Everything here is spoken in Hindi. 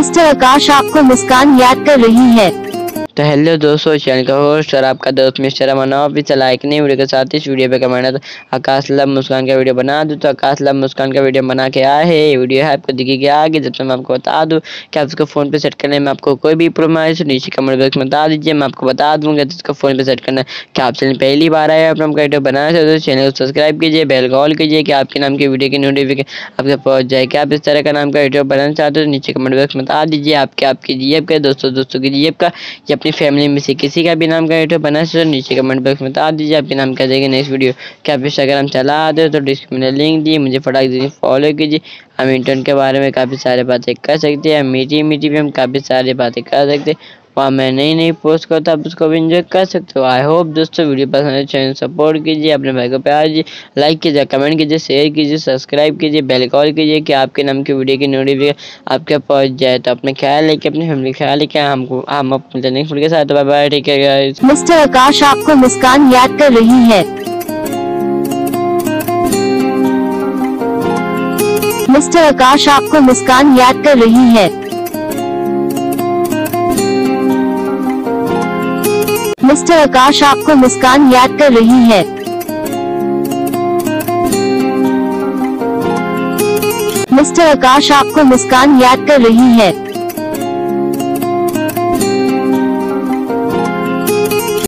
मिस्टर आकाश आपको मुस्कान याद कर रही है। तो हेलो दोस्तों, चैनल का होस्ट और आपका दोस्त मिस्टर अमन भी चला एक नई वीडियो के साथ इस वीडियो पे कमेंट है तो आकाश लव मुस्कान का वीडियो बना दूं। तो आकाश लव मुस्कान का वीडियो बना के आए है, वीडियो है आपको दिखेगी आगे। जब तक मैं आपको बता दूं कि आप इसको फ़ोन पे सेट करने में आपको कोई भी प्रॉब्लम आए तो नीचे कमेंट बॉक्स में बता दीजिए, मैं आपको बता दूंगा इसको फ़ोन पे सेट करना। क्या आप चैनल पहली बार आए अपना वीडियो बनाना चाहते हो तो चैनल को सब्सक्राइब कीजिए, बेल कॉल कीजिए कि आपके नाम की वीडियो की नोटिफिकेशन आपके पहुँच जाए। कि आप इस तरह का नाम का वीडियो बनाना चाहते हो तो नीचे कमेंट बॉक्स में बता दीजिए। आपकी जेब का दोस्तों की जेब का या अपनी फैमिली में से किसी का भी नाम का वीडियो बना तो नीचे कमेंट बॉक्स में बता दीजिए, आपके नाम क्या जाएगा नेक्स्ट वीडियो। क्या आप इंस्टाग्राम चला दे तो डिस्क्रिप्शन में लिंक दिए, मुझे फटाक दीजिए फॉलो कीजिए। हम इंटरनेट के बारे में काफ़ी सारी बातें कर सकते हैं, मीठी भी हम काफ़ी सारी बातें कर सकते हैं। वहाँ मैं नई पोस्ट करता आप उसको भी इंजॉय कर सकते हो। आई होप दोस्तों वीडियो पसंद है, चैनल सपोर्ट कीजिए, अपने भाई को प्यार दीजिए, लाइक कीजिए, कमेंट कीजिए, शेयर कीजिए, सब्सक्राइब कीजिए, बेल कॉल कीजिए कि आपके नाम की वीडियो की नोटिफिकेशन आपके पहुँच जाए। तो अपने ख्याल लेके अपनी फैमिली ख्याल लेके हम अपने नेक्स्ट वीडियो के साथ bye bye, take care guys. Mister Akash आपको मुस्कान याद कर रही है। मिस्टर आकाश आपको मुस्कान याद कर रही है। मिस्टर आकाश आपको मुस्कान याद कर रही है। मिस्टर आकाश आपको मुस्कान याद कर रही है।